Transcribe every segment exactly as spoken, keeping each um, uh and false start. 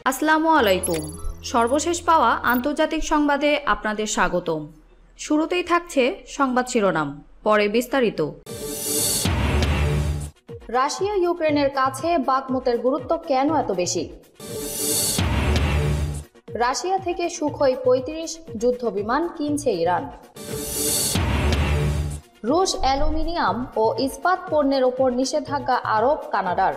আসসালামু আলাইকুম। সর্বশেষ পাওয়া আন্তর্জাতিক সংবাদে আপনাদের স্বাগতম। শুরুতেই থাকছে সংবাদ শিরোনাম, পরে বিস্তারিত। রাশিয়া ইউক্রেনের কাছে বাখমুতের গুরুত্ব কেন এত বেশি? রাশিয়া থেকে সুখোই পঁয়ত্রিশ যুদ্ধ বিমান কিনছে ইরান। রুশ অ্যালুমিনিয়াম ও ইস্পাত পণ্যের ওপর নিষেধাজ্ঞা আরোপ কানাডার।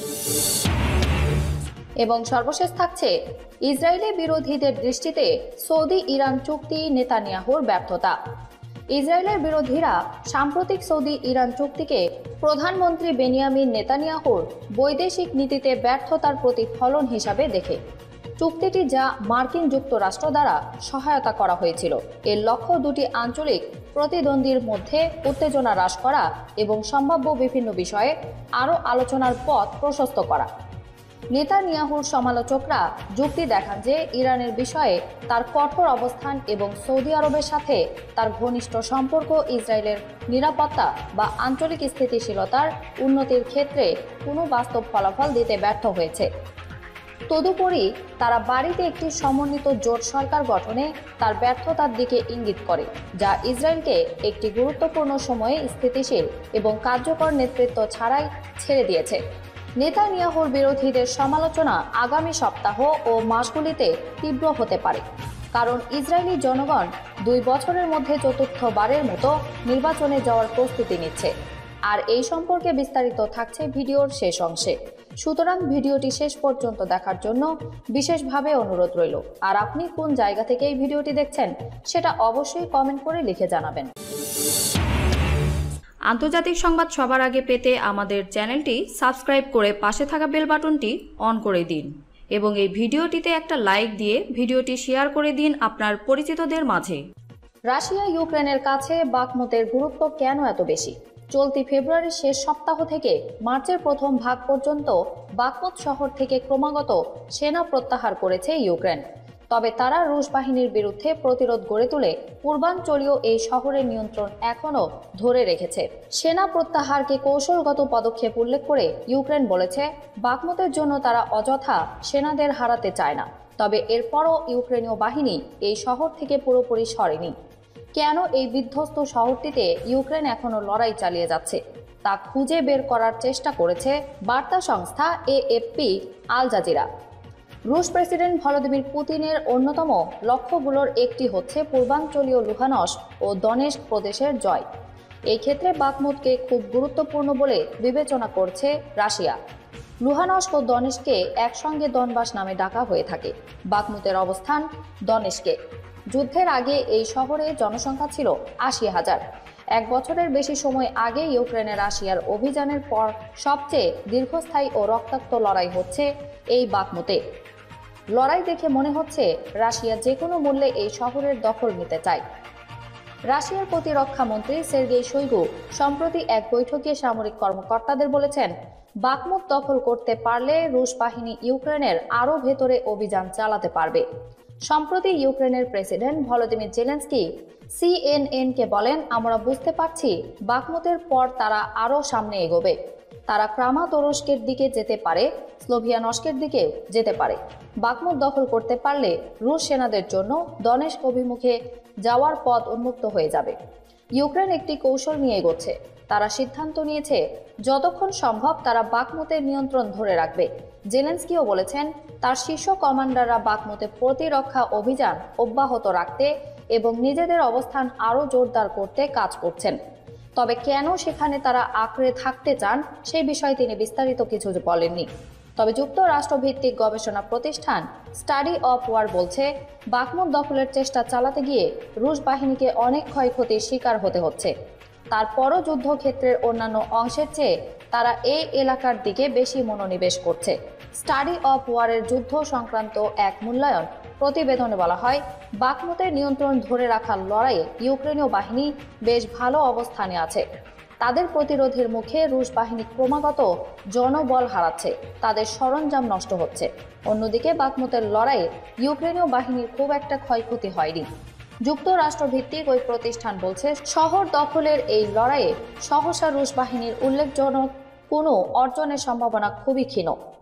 এবং সর্বশেষ থাকছে ইসরায়েলি বিরোধীদের দৃষ্টিতে সৌদি ইরান চুক্তি নেতানিয়াহুর ব্যর্থতা। ইসরায়েলের বিরোধীরা সাম্প্রতিক সৌদি ইরান চুক্তিকে প্রধানমন্ত্রী বেনিয়ামিন নেতানিয়াহুর বৈদেশিক নীতিতে ব্যর্থতার প্রতিফলন হিসাবে দেখে। চুক্তিটি যা মার্কিন যুক্তরাষ্ট্র দ্বারা সহায়তা করা হয়েছিল, এর লক্ষ্য দুটি আঞ্চলিক প্রতিদ্বন্দ্বীর মধ্যে উত্তেজনা হ্রাস করা এবং সম্ভাব্য বিভিন্ন বিষয়ে আরও আলোচনার পথ প্রশস্ত করা। নেতানিয়াহুর সমালোচকরা যুক্তি দেখান যে ইরানের বিষয়ে তার কঠোর অবস্থান এবং সৌদি আরবের সাথে তার ঘনিষ্ঠ সম্পর্ক ইসরায়েলের নিরাপত্তা বা আঞ্চলিক স্থিতিশীলতার উন্নতির ক্ষেত্রে কোনো বাস্তব ফলাফল দিতে ব্যর্থ হয়েছে। তদুপরি তারা বাড়িতে একটি সমন্বিত জোট সরকার গঠনে তার ব্যর্থতার দিকে ইঙ্গিত করে, যা ইসরায়েলকে একটি গুরুত্বপূর্ণ সময়ে স্থিতিশীল এবং কার্যকর নেতৃত্ব ছাড়াই ছেড়ে দিয়েছে। নেতানিয়াহুর বিরোধীদের সমালোচনা আগামী সপ্তাহ ও মাসগুলিতে তীব্র হতে পারে, কারণ ইসরায়েলি জনগণ দুই বছরের মধ্যে চতুর্থবারের মতো নির্বাচনে যাওয়ার প্রস্তুতি নিচ্ছে। আর এই সম্পর্কে বিস্তারিত থাকছে ভিডিওর শেষ অংশে, সুতরাং ভিডিওটি শেষ পর্যন্ত দেখার জন্য বিশেষভাবে অনুরোধ রইল। আর আপনি কোন জায়গা থেকে এই ভিডিওটি দেখছেন সেটা অবশ্যই কমেন্ট করে লিখে জানাবেন। আন্তর্জাতিক সংবাদ সবার আগে পেতে আমাদের চ্যানেলটি সাবস্ক্রাইব করে পাশে থাকা বেল বাটনটি অন করে দিন এবং এই ভিডিওটিতে একটা লাইক দিয়ে ভিডিওটি শেয়ার করে দিন আপনার পরিচিতদের মাঝে। রাশিয়া ইউক্রেনের কাছে বাখমুতের গুরুত্ব কেন এত বেশি? চলতি ফেব্রুয়ারির শেষ সপ্তাহ থেকে মার্চের প্রথম ভাগ পর্যন্ত বাখমুত শহর থেকে ক্রমাগত সেনা প্রত্যাহার করেছে ইউক্রেন। তবে তারা রুশ বাহিনীর বিরুদ্ধে প্রতিরোধ গড়ে তুলে পূর্বাঞ্চলীয় এই শহরের নিয়ন্ত্রণ এখনও ধরে রেখেছে। সেনা প্রত্যাহারকে কৌশলগত পদক্ষেপ উল্লেখ করে ইউক্রেন বলেছে, বাখমুতের জন্য তারা অযথা সেনাদের হারাতে চায় না। তবে এরপরও ইউক্রেনীয় বাহিনী এই শহর থেকে পুরোপুরি সরেনি। কেন এই বিধ্বস্ত শহরটিতে ইউক্রেন এখনও লড়াই চালিয়ে যাচ্ছে তা খুঁজে বের করার চেষ্টা করেছে বার্তা সংস্থা এএফপি, আল জাজিরা। রুশ প্রেসিডেন্ট ভলোদিমির পুতিনের অন্যতম লক্ষ্যগুলোর একটি হচ্ছে পূর্বাঞ্চলীয় লুহানস্ক ও দনেস্ক প্রদেশের জয়। এই ক্ষেত্রে বাখমুতকে খুব গুরুত্বপূর্ণ বলে বিবেচনা করছে রাশিয়া। লুহানস্ক ও দনেস্ককে একসঙ্গে দনবাস নামে ডাকা হয়ে থাকে। বাখমুতের অবস্থান দনেস্কে। যুদ্ধের আগে এই শহরে জনসংখ্যা ছিল আশি হাজার। এক বছরের বেশি সময় আগে ইউক্রেনে রাশিয়ার অভিযানের পর সবচেয়ে দীর্ঘস্থায়ী ও রক্তাক্ত লড়াই হচ্ছে এই বাখমুতে। লড়াই দেখে মনে হচ্ছে রাশিয়া যে কোনো মূল্যে এই শহরের দখল নিতে চায়। রাশিয়ার প্রতিরক্ষা মন্ত্রী সের্গেই শোইগু সম্প্রতি এক বৈঠকে সামরিক কর্মকর্তাদের বলেছেন, বাখমুত দখল করতে পারলে রুশ বাহিনী ইউক্রেনের আরও ভেতরে অভিযান চালাতে পারবে। সম্প্রতি ইউক্রেনের প্রেসিডেন্ট ভলোদিমির জেলেনস্কি সিএনএনকে বলেন, আমরা বুঝতে পারছি বাখমুতের পর তারা আরও সামনে এগোবে। তারা ক্রামাতোরস্কের দিকে যেতে পারে, স্লোভিয়ানস্কের দিকেও যেতে পারে। বাখমুত দখল করতে পারলে রুশ সেনাদের জন্য দনেস্ক অভিমুখে যাওয়ার পথ উন্মুক্ত হয়ে যাবে। ইউক্রেন একটি কৌশল নিয়ে এগোচ্ছে। তারা সিদ্ধান্ত নিয়েছে যতক্ষণ সম্ভব তারা বাখমুতের নিয়ন্ত্রণ ধরে রাখবে। জেলেনস্কিও বলেছেন, তার শীর্ষ কমান্ডাররা বাখমুতে প্রতিরক্ষা অভিযান অব্যাহত রাখতে এবং নিজেদের অবস্থান আরও জোরদার করতে কাজ করছেন। তবে কেন সেখানে তারা আঁকড়ে থাকতে চান সেই বিষয়ে তিনি বিস্তারিত কিছু বলেননি। তবে যুক্তরাষ্ট্রভিত্তিক গবেষণা প্রতিষ্ঠান স্টাডি অফ ওয়ার বলছে, বাখমুত দখলের চেষ্টা চালাতে গিয়ে রুশ বাহিনীকে অনেক ক্ষয়ক্ষতির শিকার হতে হচ্ছে। তারপরও যুদ্ধক্ষেত্রের অন্যান্য অংশের চেয়ে তারা এই এলাকার দিকে বেশি মনোনিবেশ করছে। স্টাডি অফ ওয়ারের যুদ্ধ সংক্রান্ত এক মূল্যায়ন প্রতিবেদনে বলা হয়, বাখমুতের নিয়ন্ত্রণ ধরে রাখার লড়াইয়ে ইউক্রেনীয় বাহিনী বেশ ভালো অবস্থানে আছে। তাদের প্রতিরোধের মুখে রুশ বাহিনী ক্রমাগত জনবল হারাচ্ছে, তাদের সরঞ্জাম নষ্ট হচ্ছে। অন্যদিকে বাখমুতের লড়াইয়ে ইউক্রেনীয় বাহিনীর খুব একটা ক্ষয়ক্ষতি হয়নি। যুক্তরাষ্ট্রভিত্তিক ওই প্রতিষ্ঠান বলছে, শহর দখলের এই লড়াইয়ে সহসা রুশ বাহিনীর উল্লেখজনক কোনো অর্জনের সম্ভাবনা খুবই ক্ষীণ।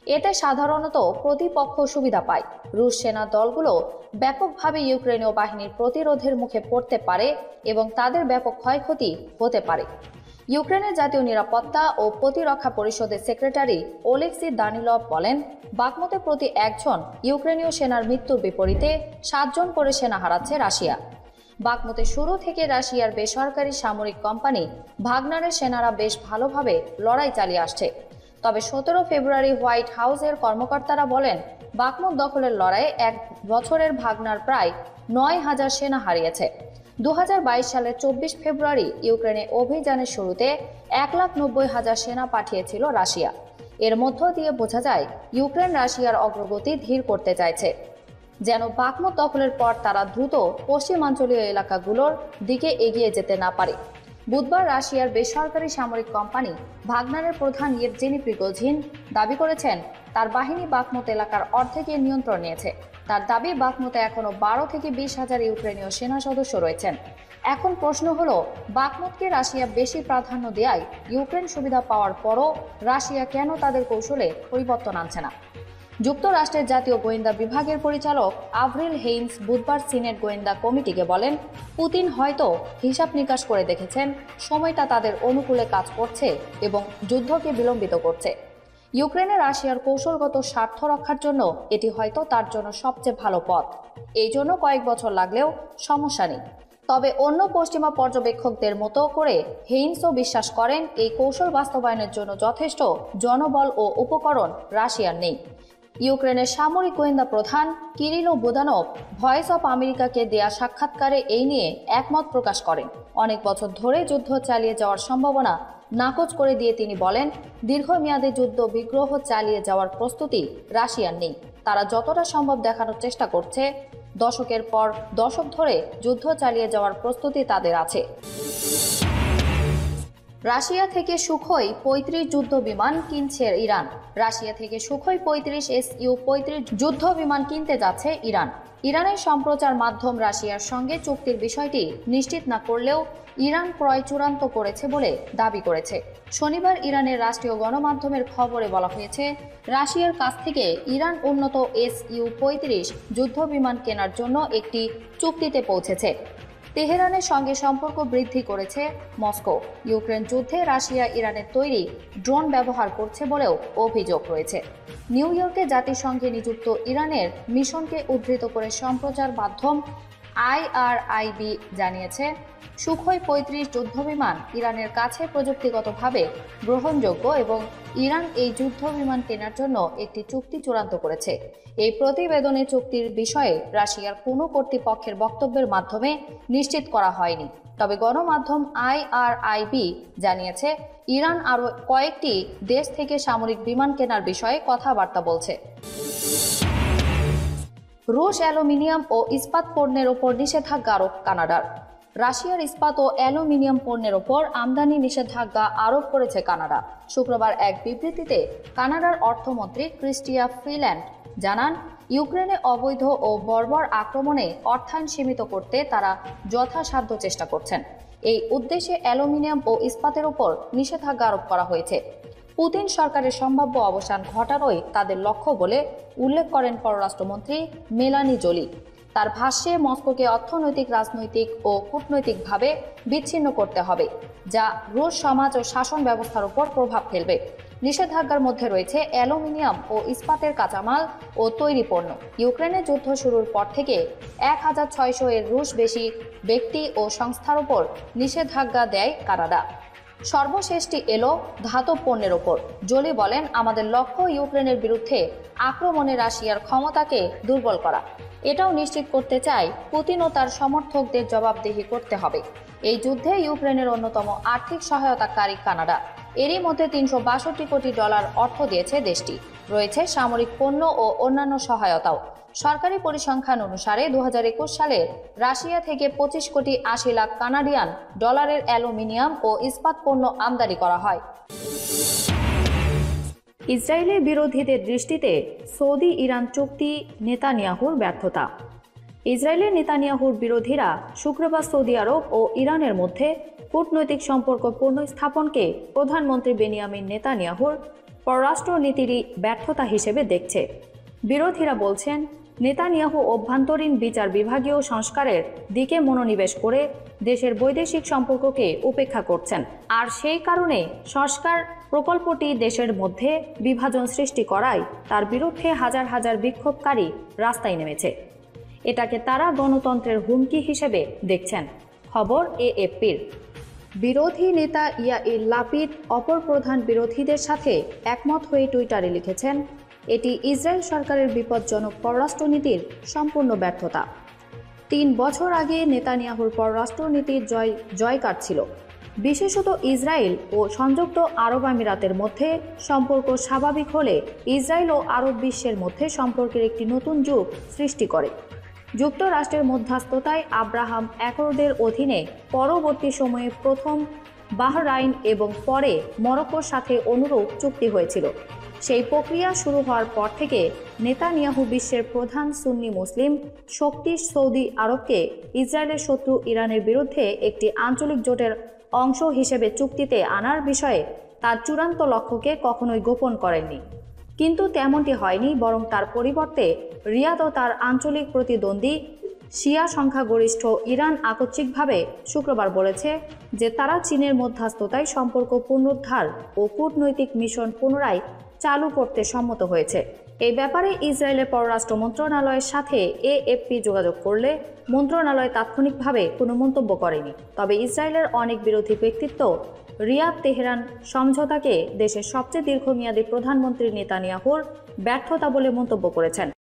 এতে সাধারণত প্রতিপক্ষ সুবিধা পায়। রুশ সেনা দলগুলো ব্যাপকভাবে ইউক্রেনীয় বাহিনীর প্রতিরোধের মুখে পড়তে পারে এবং তাদের ব্যাপক ক্ষয়ক্ষতি হতে পারে। ইউক্রেনের জাতীয় নিরাপত্তা ও প্রতিরক্ষা পরিষদের সেক্রেটারি ওলেক্সি দানিলভ বলেন, বাকমুতে প্রতি একজন ইউক্রেনীয় সেনার মৃত্যুর বিপরীতে সাতজন করে সেনা হারাচ্ছে রাশিয়া। বাকমুতে শুরু থেকে রাশিয়ার বেসরকারি সামরিক কোম্পানি ভাগনারের সেনারা বেশ ভালোভাবে লড়াই চালিয়ে আসছে। তবে সতেরো ফেব্রুয়ারি হোয়াইট হাউসের কর্মকর্তারা বলেন, বাকমুত দখলের লড়াইয়ে এক বছরের ভাগনার প্রায় নয় হাজার সেনা হারিয়েছে। দু হাজার বাইশ সালের চব্বিশ ফেব্রুয়ারি ইউক্রেনে অভিযানের শুরুতে এক লাখ নব্বই হাজার সেনা পাঠিয়েছিল রাশিয়া। এর মধ্য দিয়ে বোঝা যায় ইউক্রেন রাশিয়ার অগ্রগতি ধীর করতে চাইছে, যেন বাকমুত দখলের পর তারা দ্রুত পশ্চিমাঞ্চলীয় এলাকাগুলোর দিকে এগিয়ে যেতে না পারে। বুধবার রাশিয়ার বেসরকারি সামরিক কোম্পানি ভাগনারের প্রধান ইয়েভজেনি প্রিগোজিন দাবি করেছেন, তার বাহিনী বাকমুত এলাকার অর্ধেকের নিয়ন্ত্রণ নিয়েছে। তার দাবি, বাকমুতে এখনো বারো থেকে বিশ হাজার ইউক্রেনীয় সেনা সদস্য রয়েছেন। এখন প্রশ্ন হলো, বাকমুতকে রাশিয়া বেশি প্রাধান্য দেয় ইউক্রেন সুবিধা পাওয়ার পরও রাশিয়া কেন তাদের কৌশলে পরিবর্তন আনছে না? যুক্তরাষ্ট্রের জাতীয় গোয়েন্দা বিভাগের পরিচালক আভরিল হেইন্স বুধবার সিনেট গোয়েন্দা কমিটিকে বলেন, পুতিন হয়তো হিসাব নিকাশ করে দেখেছেন সময়টা তাদের অনুকূলে কাজ করছে এবং যুদ্ধকে বিলম্বিত করছে। ইউক্রেনে রাশিয়ার কৌশলগত স্বার্থ রক্ষার জন্য এটি হয়তো তার জন্য সবচেয়ে ভালো পথ। এই জন্য কয়েক বছর লাগলেও সমস্যা নেই। তবে অন্য পশ্চিমা পর্যবেক্ষকদের মতো করে হেইন্সও বিশ্বাস করেন, এই কৌশল বাস্তবায়নের জন্য যথেষ্ট জনবল ও উপকরণ রাশিয়ার নেই। ইউক্রেনের সামরিক গোয়েন্দা প্রধান কিরিলো বুদানভ ভয়েস অফ আমেরিকাকে দেয়া সাক্ষাৎকারে এই নিয়ে একমত প্রকাশ করেন। অনেক বছর ধরে যুদ্ধ চালিয়ে যাওয়ার সম্ভাবনা নাকচ করে দিয়ে তিনি বলেন, দীর্ঘমেয়াদী যুদ্ধ বিগ্রহ চালিয়ে যাওয়ার প্রস্তুতি রাশিয়ার নেই। তারা যতটা সম্ভব দেখানোর চেষ্টা করছে, দশকের পর দশক ধরে যুদ্ধ চালিয়ে যাওয়ার প্রস্তুতি তাদের আছে। রাশিয়া থেকে সুখোই পঁয়ত্রিশ যুদ্ধ বিমান কিনছে ইরান। রাশিয়া থেকে সুখোই পঁয়ত্রিশ এস ইউ পঁয়ত্রিশ যুদ্ধ বিমান কিনতে যাচ্ছে ইরান। ইরানের সম্প্রচার মাধ্যম রাশিয়ার সঙ্গে চুক্তির বিষয়টি নিশ্চিত না করলেও ইরান ক্রয় চূড়ান্ত করেছে বলে দাবি করেছে। শনিবার ইরানের রাষ্ট্রীয় গণমাধ্যমের খবরে বলা হয়েছে, রাশিয়ার কাছ থেকে ইরান উন্নত এস ইউ পঁয়ত্রিশ যুদ্ধ বিমান কেনার জন্য একটি চুক্তিতে পৌঁছেছে। তেহরানের সঙ্গে সম্পর্ক বৃদ্ধি করেছে মস্কো। ইউক্রেন যুদ্ধে রাশিয়া ইরানের তৈরি ড্রোন ব্যবহার করছে বলেও অভিযোগ রয়েছে। নিউ ইয়র্কে জাতিসংঘে নিযুক্ত ইরানের মিশনকে উদ্ধৃত করে সম্প্রচার মাধ্যম আই আর আই বি জানিয়েছে, সুখোই পঁয়ত্রিশ যুদ্ধবিমান ইরানের কাছে প্রযুক্তিগতভাবে গ্রহণযোগ্য এবং ইরান এই যুদ্ধবিমান কেনার জন্য একটি চুক্তি চূড়ান্ত করেছে। এই প্রতিবেদনে চুক্তির বিষয়ে রাশিয়ার কোনো কর্তৃপক্ষের বক্তব্যের মাধ্যমে নিশ্চিত করা হয়নি। তবে গণমাধ্যম আই আর আই বি জানিয়েছে, ইরান আরও কয়েকটি দেশ থেকে সামরিক বিমান কেনার বিষয়ে কথাবার্তা বলছে। রুশ অ্যালুমিনিয়াম ও ইস্পাত পণ্যের ওপর নিষেধাজ্ঞা আরোপ কানাডার। রাশিয়ার ইস্পাত ও অ্যালুমিনিয়াম পণ্যের ওপর আমদানি নিষেধাজ্ঞা আরোপ করেছে কানাডা। শুক্রবার এক বিবৃতিতে কানাডার অর্থমন্ত্রী ক্রিস্টিয়া ফ্রিল্যান্ড জানান, ইউক্রেনে অবৈধ ও বর্বর আক্রমণে অর্থায়ন সীমিত করতে তারা যথাসাধ্য চেষ্টা করছেন। এই উদ্দেশ্যে অ্যালুমিনিয়াম ও ইস্পাতের ওপর নিষেধাজ্ঞা আরোপ করা হয়েছে। পুতিন সরকারের সম্ভাব্য অবসান ঘটানোই তাদের লক্ষ্য বলে উল্লেখ করেন পররাষ্ট্রমন্ত্রী মেলানি জোলি। তার ভাষ্যে মস্কোকে অর্থনৈতিক, রাজনৈতিক ও কূটনৈতিকভাবে বিচ্ছিন্ন করতে হবে, যা রুশ সমাজ ও শাসন ব্যবস্থার উপর প্রভাব ফেলবে। নিষেধাজ্ঞার মধ্যে রয়েছে অ্যালুমিনিয়াম ও ইস্পাতের কাঁচামাল ও তৈরি পণ্য। ইউক্রেনের যুদ্ধ শুরুর পর থেকে এক হাজার ছয়শো এর রুশ বেশি ব্যক্তি ও সংস্থার উপর নিষেধাজ্ঞা দেয় কানাডা। সর্বশেষটি এলো ধাতব পণ্যের ওপর। জোলি বলেন, আমাদের লক্ষ্য ইউক্রেনের বিরুদ্ধে আক্রমণে রাশিয়ার ক্ষমতাকে দুর্বল করা। এটাও নিশ্চিত করতে চায় পুতিন ও তার সমর্থকদের জবাবদিহি করতে হবে। এই যুদ্ধে ইউক্রেনের অন্যতম আর্থিক সহায়তাকারী কানাডা। এরই মধ্যে তিনশো বাষট্টি কোটি ডলার অর্থ দিয়েছে দেশটি। রয়েছে সামরিক পণ্য ও অন্যান্য সহায়তাও। সরকারি পরিসংখ্যান অনুসারে দু হাজার একুশ সালে রাশিয়া থেকে পঁচিশ কোটি আশি লাখ কানাডিয়ান ডলারের অ্যালুমিনিয়াম ও ইস্পাত পণ্য আমদানি করা হয়। ইসরায়েলের বিরোধীদের দৃষ্টিতে সৌদি ইরান চুক্তি নেতানিয়াহুর ব্যর্থতা। ইসরায়েলের নেতানিয়াহুর বিরোধীরা শুক্রবার সৌদি আরব ও ইরানের মধ্যে কূটনৈতিক সম্পর্ক পুনঃস্থাপনকে প্রধানমন্ত্রী বেনিয়ামিন নেতানিয়াহুর পররাষ্ট্রনীতিরই ব্যর্থতা হিসেবে দেখছে। বিরোধীরা বলছেন, নেতানিয়াহু অভ্যন্তরীণ বিচার বিভাগীয় সংস্কারের দিকে মনোনিবেশ করে দেশের বৈদেশিক সম্পর্ককে উপেক্ষা করছেন, আর সেই কারণে সংস্কার প্রকল্পটি দেশের মধ্যে বিভাজন সৃষ্টি করায় তার বিরুদ্ধে হাজার হাজার বিক্ষোভকারী রাস্তায় নেমেছে। এটাকে তারা গণতন্ত্রের হুমকি হিসেবে দেখছেন। খবর এএফপির। বিরোধী নেতা ইয়াইর লাপিদ অপর প্রধান বিরোধীদের সাথে একমত হয়ে টুইটারে লিখেছেন, এটি ইসরায়েল সরকারের বিপজ্জনক পররাষ্ট্রনীতির সম্পূর্ণ ব্যর্থতা। তিন বছর আগে নেতানিয়াহুর পররাষ্ট্রনীতির জয় জয়কার ছিল, বিশেষত ইসরায়েল ও সংযুক্ত আরব আমিরাতের মধ্যে সম্পর্ক স্বাভাবিক হলে ইসরায়েল ও আরব বিশ্বের মধ্যে সম্পর্কের একটি নতুন যুগ সৃষ্টি করে। যুক্তরাষ্ট্রের মধ্যস্থতায় আব্রাহাম অ্যাকর্ডের অধীনে পরবর্তী সময়ে প্রথম বাহরাইন এবং পরে মরক্কোর সাথে অনুরূপ চুক্তি হয়েছিল। সেই প্রক্রিয়া শুরু হওয়ার পর থেকে নেতানিয়াহু বিশ্বের প্রধান সুন্নি মুসলিম শক্তি সৌদি আরবকে ইসরায়েলের শত্রু ইরানের বিরুদ্ধে একটি আঞ্চলিক জোটের অংশ হিসেবে চুক্তিতে আনার বিষয়ে তার চূড়ান্ত লক্ষ্যকে কখনোই গোপন করেননি। কিন্তু তেমনটি হয়নি, বরং তার পরিবর্তে রিয়াদ ও তার আঞ্চলিক প্রতিদ্বন্দ্বী শিয়া সংখ্যাগরিষ্ঠ ইরান আকস্মিকভাবে শুক্রবার বলেছে যে তারা চীনের মধ্যস্থতায় সম্পর্ক পুনরুদ্ধার ও কূটনৈতিক মিশন পুনরায় চালু করতে সম্মত হয়েছে। এই ব্যাপারে ইসরায়েলের পররাষ্ট্র মন্ত্রণালয়ের সাথে এএফপি যোগাযোগ করলে মন্ত্রণালয় তাৎক্ষণিকভাবে কোনো মন্তব্য করেনি। তবে ইসরায়েলের অনেক বিরোধী ব্যক্তিত্ব রিয়াদ তেহরান সমঝোতাকে দেশের সবচেয়ে দীর্ঘমেয়াদী প্রধানমন্ত্রী নেতানিয়াহুর ব্যর্থতা বলে মন্তব্য করেছেন।